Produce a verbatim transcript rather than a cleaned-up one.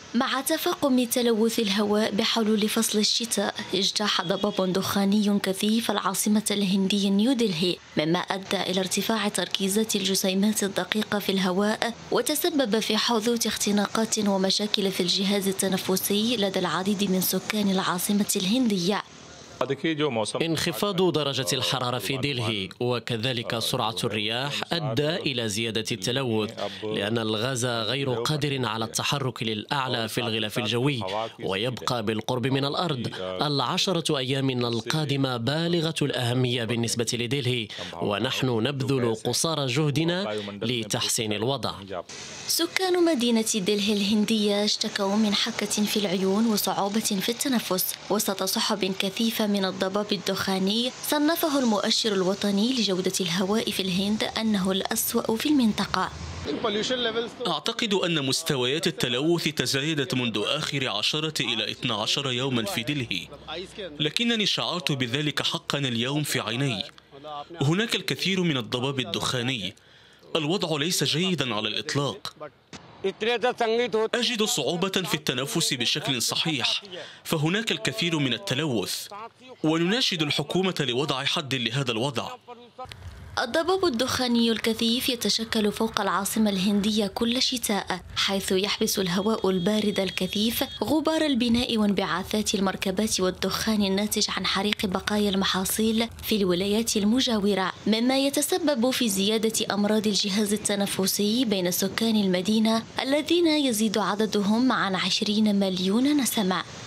مع تفاقم تلوث الهواء بحلول فصل الشتاء، اجتاح ضباب دخاني كثيف العاصمة الهندية نيودلهي، مما أدى إلى ارتفاع تركيزات الجسيمات الدقيقة في الهواء، وتسبب في حدوث اختناقات ومشاكل في الجهاز التنفسي لدى العديد من سكان العاصمة الهندية. انخفاض درجة الحرارة في دلهي وكذلك سرعة الرياح أدى إلى زيادة التلوث، لأن الغاز غير قادر على التحرك للأعلى في الغلاف الجوي ويبقى بالقرب من الأرض. العشرة أيام القادمة بالغة الأهمية بالنسبة لدلهي، ونحن نبذل قصارى جهدنا لتحسين الوضع. سكان مدينة دلهي الهندية اشتكوا من حكة في العيون وصعوبة في التنفس وسط سحب كثيفة من الضباب الدخاني. صنفه المؤشر الوطني لجودة الهواء في الهند أنه الأسوأ في المنطقة. أعتقد أن مستويات التلوث تزايدت منذ آخر عشرة إلى اثني عشر يوما في دلهي، لكنني شعرت بذلك حقا اليوم في عيني. هناك الكثير من الضباب الدخاني، الوضع ليس جيدا على الإطلاق. أجد صعوبة في التنفس بشكل صحيح، فهناك الكثير من التلوث، ونناشد الحكومة لوضع حد لهذا الوضع. الضباب الدخاني الكثيف يتشكل فوق العاصمة الهندية كل شتاء، حيث يحبس الهواء البارد الكثيف غبار البناء وانبعاثات المركبات والدخان الناتج عن حريق بقايا المحاصيل في الولايات المجاورة، مما يتسبب في زيادة أمراض الجهاز التنفسي بين سكان المدينة الذين يزيد عددهم عن عشرين مليون نسمة.